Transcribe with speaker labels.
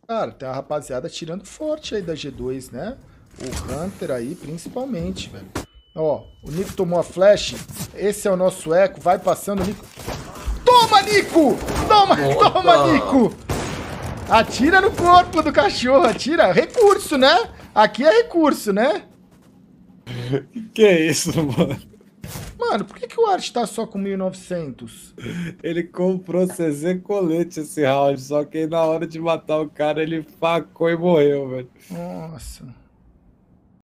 Speaker 1: Cara, tem uma rapaziada tirando forte aí da G2, né? O Hunter aí, principalmente, velho. Ó, o Nico tomou a flash. Esse é o nosso eco. Vai passando, o Nico. Toma, Nico! Toma, toma,
Speaker 2: Nossa!
Speaker 1: Nico! Atira no corpo do cachorro, atira. Recurso, né? Aqui é recurso, né?
Speaker 3: Que é isso, mano?
Speaker 1: Mano, por que o Art tá só com 1900?
Speaker 3: Ele comprou CZ colete esse round, só que aí na hora de matar o cara ele facou e morreu, velho.
Speaker 1: Nossa.